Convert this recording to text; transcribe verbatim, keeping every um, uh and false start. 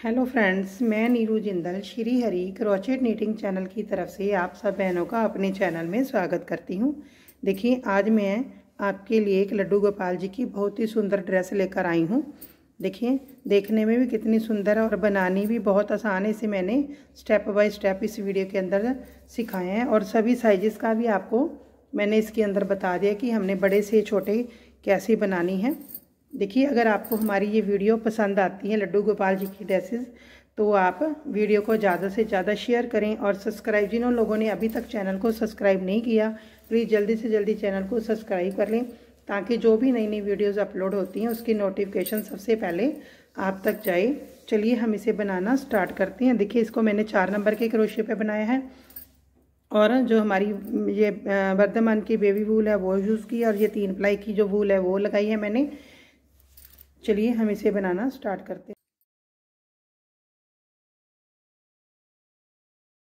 Hello friends, मैं Neeru Jindal Shri Hari crochet knitting channel की तरफ से आप सब बहनों का अपने चैनल में स्वागत करती हूँ। देखिए, आज मैं आपके लिए एक लड्डू गोपाल जी की बहुत ही सुंदर ड्रेस लेकर आई हूँ। देखिए, देखने में भी कितनी सुंदर है और बनानी भी बहुत आसान है। इसे मैंने स्टेप बाय स्टेप इस वीडियो के अंदर सिखाए हैं और सभी साइजेस का भी आपको मैंने इसके अंदर बता दिया कि हमने बड़े से छोटे कैसे बनानी है। देखिए, अगर आपको हमारी ये वीडियो पसंद आती है लड्डू गोपाल जी की ड्रेसेस, तो आप वीडियो को ज़्यादा से ज़्यादा शेयर करें और सब्सक्राइब, जिन लोगों ने अभी तक चैनल को सब्सक्राइब नहीं किया प्लीज़ जल्दी से जल्दी चैनल को सब्सक्राइब कर लें, ताकि जो भी नई नई वीडियोज़ अपलोड होती हैं उसकी नोटिफिकेशन सबसे पहले आप तक जाए। चलिए हम इसे बनाना स्टार्ट करते हैं। देखिए, इसको मैंने चार नंबर के क्रोशे पे बनाया है और जो हमारी ये वर्धमान की बेबी वूल है वो यूज़ की और ये तीन प्लाई की जो वूल है वो लगाई है मैंने। चलिए हम इसे बनाना स्टार्ट करते हैं।